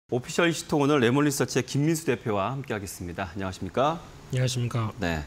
오피셜 이슈톡 오늘 레몬리서치의 김민수 대표와 함께하겠습니다. 안녕하십니까? 안녕하십니까? 네.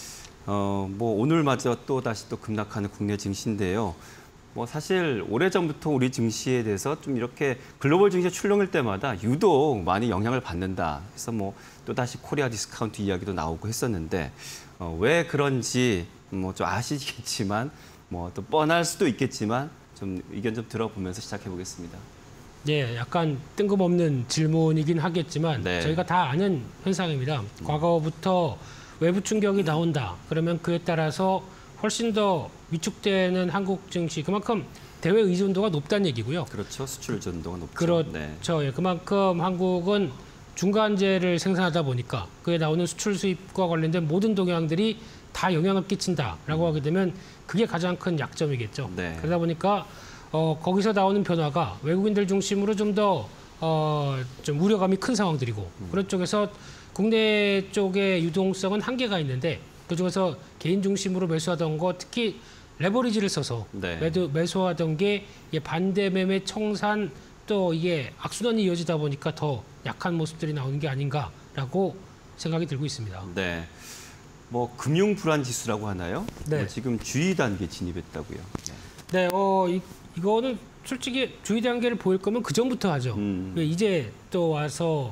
오늘마저 또 다시 급락하는 국내 증시인데요. 사실 오래전부터 우리 증시에 대해서 좀 이렇게 글로벌 증시 출렁일 때마다 유독 많이 영향을 받는다. 그래서 또 다시 코리아 디스카운트 이야기도 나오고 했었는데 왜 그런지 좀 아시겠지만 또 뻔할 수도 있겠지만 좀 의견 좀 들어보면서 시작해 보겠습니다. 네, 약간 뜬금없는 질문이긴 하겠지만 네. 저희가 다 아는 현상입니다. 과거부터 외부 충격이 나온다. 그러면 그에 따라서 훨씬 더 위축되는 한국 증시, 그만큼 대외 의존도가 높다는 얘기고요. 그렇죠. 수출 의존도가 높죠. 그렇죠. 네. 예, 그만큼 한국은 중간재를 생산하다 보니까 그에 나오는 수출 수입과 관련된 모든 동향들이 다 영향을 끼친다라고 하게 되면 그게 가장 큰 약점이겠죠. 네. 그러다 보니까 거기서 나오는 변화가 외국인들 중심으로 좀 더 좀 우려감이 큰 상황들이고 그런 쪽에서 국내 쪽의 유동성은 한계가 있는데 그중에서 개인 중심으로 매수하던 거 특히 레버리지를 써서 네. 매수하던 게 반대 매매 청산 또 이게 악순환이 이어지다 보니까 더 약한 모습들이 나오는 게 아닌가라고 생각이 들고 있습니다. 네. 금융 불안 지수라고 하나요? 네. 지금 주의 단계 진입했다고요. 네, 이거는 솔직히 주의 단계를 보일 거면 그 전부터 하죠. 이제 또 와서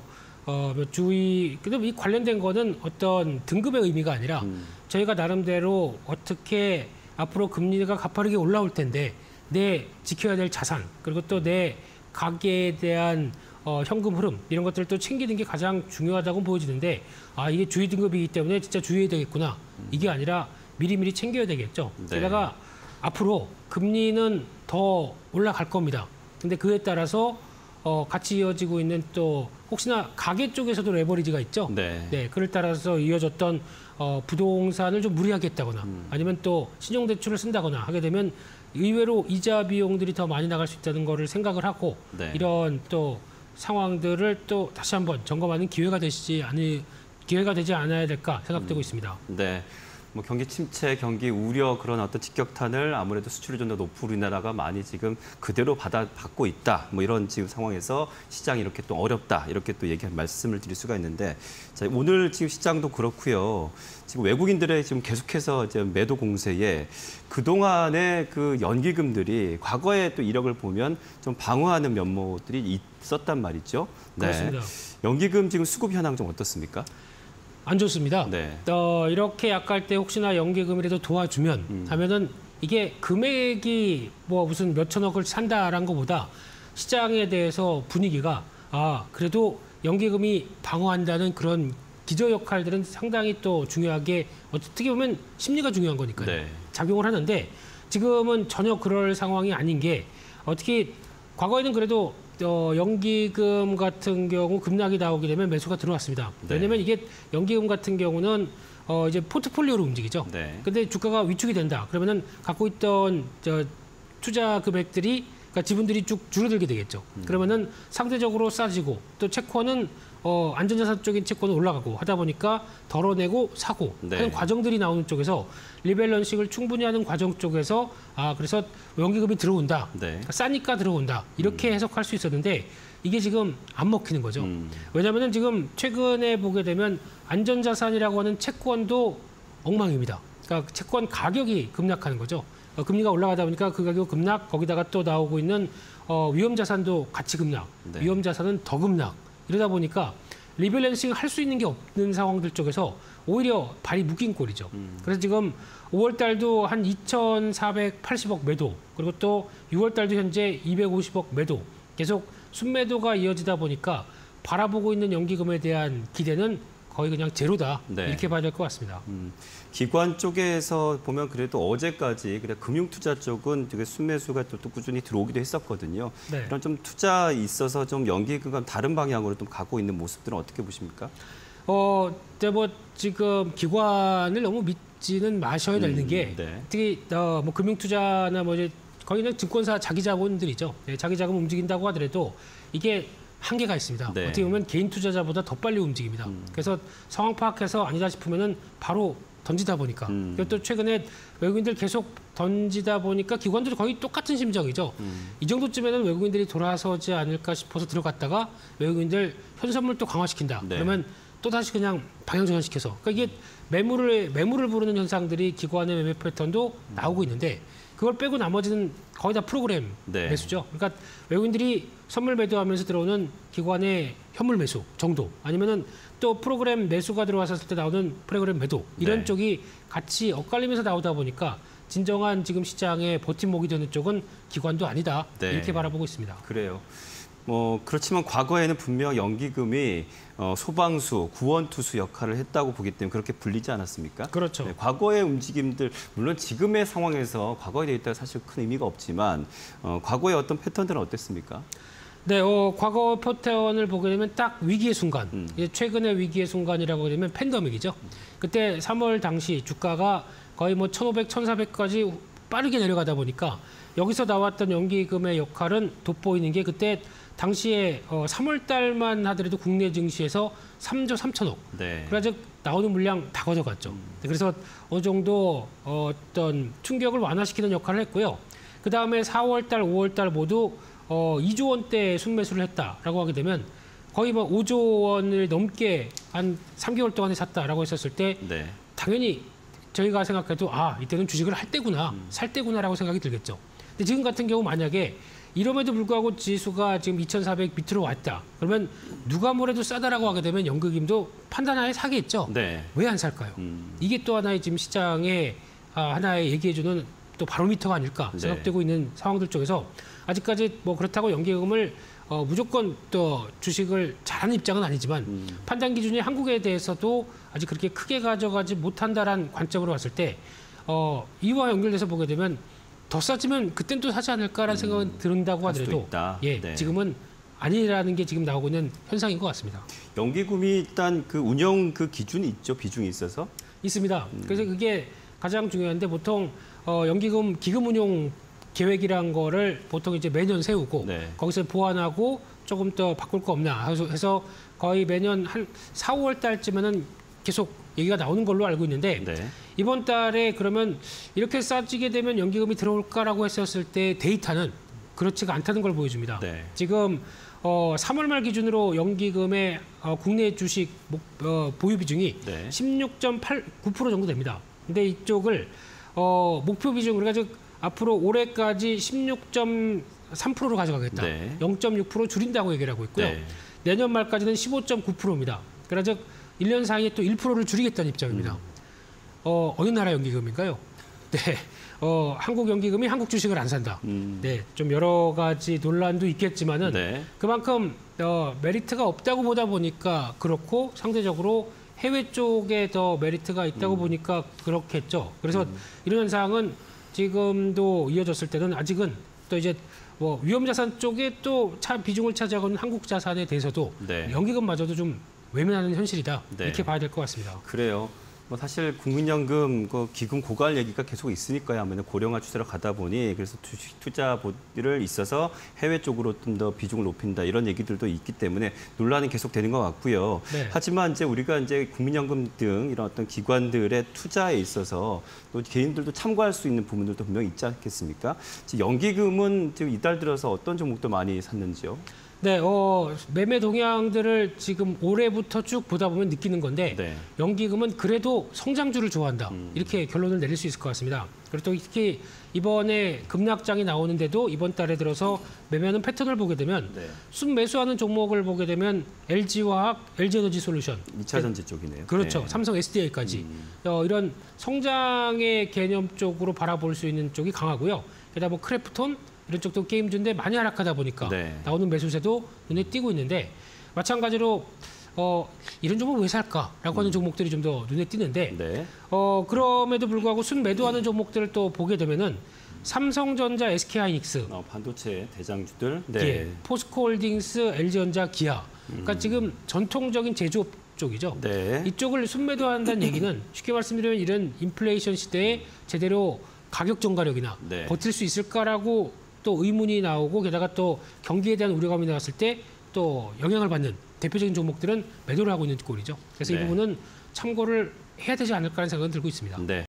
근데 이 관련된 거는 어떤 등급의 의미가 아니라 저희가 나름대로 어떻게 앞으로 금리가 가파르게 올라올 텐데 내 지켜야 될 자산 그리고 또 내 가계에 대한 현금 흐름 이런 것들을 또 챙기는 게 가장 중요하다고 보여지는데 이게 주의 등급이기 때문에 진짜 주의해야 되겠구나. 이게 아니라 미리미리 챙겨야 되겠죠. 네. 게다가 앞으로 금리는 더 올라갈 겁니다. 근데 그에 따라서 같이 이어지고 있는 또 혹시나 가계 쪽에서도 레버리지가 있죠. 네. 그를 따라서 이어졌던 부동산을 좀 무리하게 했다거나 아니면 또 신용대출을 쓴다거나 하게 되면 의외로 이자 비용들이 더 많이 나갈 수 있다는 거를 생각을 하고 네. 이런 또 상황들을 또 다시 한번 점검하는 기회가 되지 않아야 될까 생각되고 있습니다. 네. 경기 침체, 경기 우려 그런 어떤 직격탄을 아무래도 수출 의존도 높은 우리나라가 많이 지금 그대로 받고 있다. 이런 지금 상황에서 시장이 이렇게 또 어렵다. 이렇게 또 말씀을 드릴 수가 있는데 자, 오늘 지금 시장도 그렇고요. 지금 외국인들의 지금 계속해서 이제 매도 공세에 그동안의 그 연기금들이 과거의 또 이력을 보면 좀 방어하는 면모들이 있었단 말이죠. 네. 그렇습니다. 연기금 지금 수급 현황 좀 어떻습니까? 안 좋습니다. 네. 이렇게 약할 때 혹시나 연기금이라도 도와주면 하면은 이게 금액이 무슨 몇천억을 산다라는 것보다 시장에 대해서 분위기가 그래도 연기금이 방어한다는 그런 기저 역할들은 상당히 또 중요하게 어떻게 보면 심리가 중요한 거니까요. 네. 작용을 하는데 지금은 전혀 그럴 상황이 아닌 게 특히 과거에는 그래도 연기금 같은 경우 급락이 나오게 되면 매수가 들어왔습니다. 네. 왜냐하면 이게 연기금 같은 경우는 이제 포트폴리오로 움직이죠. 네. 근데 주가가 위축이 된다. 그러면은 갖고 있던 투자 금액들이 그러니까 지분들이 쭉 줄어들게 되겠죠. 그러면은 상대적으로 싸지고 또 채권은 안전자산 쪽인 채권은 올라가고 하다 보니까 덜어내고 사고 네. 하는 과정들이 나오는 쪽에서 리밸런싱을 충분히 하는 과정 쪽에서 그래서 연기금이 들어온다. 네. 그러니까 싸니까 들어온다. 이렇게 해석할 수 있었는데 이게 지금 안 먹히는 거죠. 왜냐하면 지금 최근에 보게 되면 안전자산이라고 하는 채권도 엉망입니다. 그러니까 채권 가격이 급락하는 거죠. 금리가 올라가다 보니까 그 가격 급락, 거기다가 또 나오고 있는 위험자산도 같이 급락, 네. 위험자산은 더 급락. 이러다 보니까 리밸런싱 할 수 있는 게 없는 상황들 쪽에서 오히려 발이 묶인 꼴이죠. 그래서 지금 5월 달도 한 2,480억 매도, 그리고 또 6월 달도 현재 250억 매도, 계속 순매도가 이어지다 보니까 바라보고 있는 연기금에 대한 기대는 거의 그냥 제로다. 네. 이렇게 봐야 될 것 같습니다. 기관 쪽에서 보면 그래도 어제까지 금융투자 쪽은 되게 순매수가 또 꾸준히 들어오기도 했었거든요. 네. 이런 좀 투자 있어서 좀 연기금과 다른 방향으로 좀 가고 있는 모습들은 어떻게 보십니까? 근데 지금 기관을 너무 믿지는 마셔야 되는 게 네. 특히 금융투자나 이제 거기는 증권사 자기 자본들이죠. 자기 자금 움직인다고 하더라도 이게 한계가 있습니다. 네. 어떻게 보면 개인 투자자보다 더 빨리 움직입니다. 그래서 상황 파악해서 아니다 싶으면은 바로 던지다 보니까 그리고 또 최근에 외국인들 계속 던지다 보니까 기관들도 거의 똑같은 심정이죠. 이 정도쯤에는 외국인들이 돌아서지 않을까 싶어서 들어갔다가 외국인들 현선물 또 강화시킨다. 네. 그러면 또 다시 그냥 방향 전환시켜서 그러니까 이게 매물을 부르는 현상들이 기관의 매매 패턴도 나오고 있는데 그걸 빼고 나머지는 거의 다 프로그램 네. 매수죠. 그러니까 외국인들이 선물 매도하면서 들어오는 기관의 현물 매수 정도 아니면은 또 프로그램 매수가 들어왔을 때 나오는 프로그램 매도 이런 네. 쪽이 같이 엇갈리면서 나오다 보니까 진정한 지금 시장의 버팀목이 되는 쪽은 기관도 아니다. 네. 이렇게 바라보고 있습니다. 그래요. 그렇지만 과거에는 분명 연기금이 소방수, 구원투수 역할을 했다고 보기 때문에 그렇게 불리지 않았습니까? 그렇죠. 네, 과거의 움직임들, 물론 지금의 상황에서 과거에 데이터가 사실 큰 의미가 없지만 과거의 어떤 패턴들은 어땠습니까? 네, 과거 패턴을 보게 되면 딱 위기의 순간, 이제 최근의 위기의 순간이라고 되면 팬데믹이죠. 그때 3월 당시 주가가 거의 1,500, 1,400까지 빠르게 내려가다 보니까 여기서 나왔던 연기금의 역할은 돋보이는 게 그때 당시에 3월 달만 하더라도 국내 증시에서 3조 3천억. 네. 그래서 나오는 물량 다 가져갔죠. 그래서 어느 정도 어떤 충격을 완화시키는 역할을 했고요. 그 다음에 4월 달, 5월 달 모두 2조 원대 순매수를 했다라고 하게 되면 거의 5조 원을 넘게 한 3개월 동안에 샀다라고 했었을 때 네. 당연히 저희가 생각해도 이때는 주식을 할 때구나, 살 때구나라고 생각이 들겠죠. 근데 지금 같은 경우 만약에 이럼에도 불구하고 지수가 지금 2,400 밑으로 왔다. 그러면 누가 뭐래도 싸다라고 하게 되면 연기금도 판단하에 사겠죠. 네. 왜 안 살까요? 이게 또 하나의 지금 시장의 하나의 얘기해주는 또 바로미터가 아닐까 생각되고 있는 상황들 쪽에서 아직까지 그렇다고 연기금을 무조건 또 주식을 잘하는 입장은 아니지만 판단 기준이 한국에 대해서도 아직 그렇게 크게 가져가지 못한다라는 관점으로 봤을 때 이와 연결돼서 보게 되면 더 싸지면 그땐 또 사지 않을까라는 생각은 든다고 하더라도 네. 지금은 아니라는 게 지금 나오고 있는 현상인 것 같습니다. 연기금이 일단 그 운영 그 기준이 있죠. 비중이 있어서. 있습니다. 그래서 그게 가장 중요한데 보통 연기금 기금 운용 계획이란 거를 보통 이제 매년 세우고 네. 거기서 보완하고 조금 더 바꿀 거 없나 해서 거의 매년 한 4, 5월 달쯤에는 계속 얘기가 나오는 걸로 알고 있는데 네. 이번 달에 그러면 이렇게 싸지게 되면 연기금이 들어올까라고 했었을 때 데이터는 그렇지가 않다는 걸 보여줍니다. 네. 지금 3월 말 기준으로 연기금의 국내 주식 보유 비중이 네. 16.9% 정도 됩니다. 근데 이쪽을 목표 비중 우리가 즉 앞으로 올해까지 16.3%로 가져가겠다. 네. 0.6% 줄인다고 얘기를 하고 있고요. 네. 내년 말까지는 15.9%입니다. 그래서 1년 사이에 또 1%를 줄이겠다는 입장입니다. 어느 나라 연기금인가요? 네, 한국 연기금이 한국 주식을 안 산다. 네, 좀 여러 가지 논란도 있겠지만은 네. 그만큼 메리트가 없다고 보다 보니까 그렇고 상대적으로 해외 쪽에 더 메리트가 있다고 보니까 그렇겠죠. 그래서 이런 현상은 지금도 이어졌을 때는 아직은 또 이제 위험자산 쪽에 또 비중을 차지하고 있는 한국 자산에 대해서도 네. 연기금마저도 좀 외면하는 현실이다. 네. 이렇게 봐야 될 것 같습니다. 그래요. 사실 국민연금 기금 고갈 얘기가 계속 있으니까요. 아무래도 고령화 추세로 가다 보니 그래서 주식 투자를 있어서 해외 쪽으로 좀 더 비중을 높인다 이런 얘기들도 있기 때문에 논란은 계속되는 것 같고요. 네. 하지만 이제 우리가 이제 국민연금 등 이런 어떤 기관들의 투자에 있어서 또 개인들도 참고할 수 있는 부분들도 분명히 있지 않겠습니까? 지금 연기금은 지금 이달 들어서 어떤 종목도 많이 샀는지요? 네, 매매 동향들을 지금 올해부터 쭉 보다 보면 느끼는 건데 네. 연기금은 그래도 성장주를 좋아한다. 이렇게 결론을 내릴 수 있을 것 같습니다. 그리고 또 특히 이번에 급락장이 나오는데도 이번 달에 들어서 매매하는 패턴을 보게 되면 네. 순매수하는 종목을 보게 되면 LG화학, LG에너지솔루션 2차 전지 쪽이네요. 그렇죠. 네. 삼성 SDI까지 이런 성장의 개념 쪽으로 바라볼 수 있는 쪽이 강하고요. 게다가 크래프톤 이런 쪽도 게임주인데 많이 하락하다 보니까 네. 나오는 매수세도 눈에 띄고 있는데 마찬가지로 이런 종목 왜 살까라고 하는 종목들이 좀 더 눈에 띄는데 네. 그럼에도 불구하고 순매도하는 종목들을 또 보게 되면은 삼성전자, SK하이닉스, 반도체 대장주들, 네. 예, 포스코홀딩스, LG전자, 기아. 그러니까 지금 전통적인 제조업 쪽이죠. 네. 이쪽을 순매도한다는 얘기는 쉽게 말씀드리면 이런 인플레이션 시대에 제대로 가격 전가력이나 네. 버틸 수 있을까라고 또 의문이 나오고 게다가 또 경기에 대한 우려감이 나왔을 때 또 영향을 받는 대표적인 종목들은 매도를 하고 있는 꼴이죠. 그래서 네. 이 부분은 참고를 해야 되지 않을까라는 생각은 들고 있습니다. 네.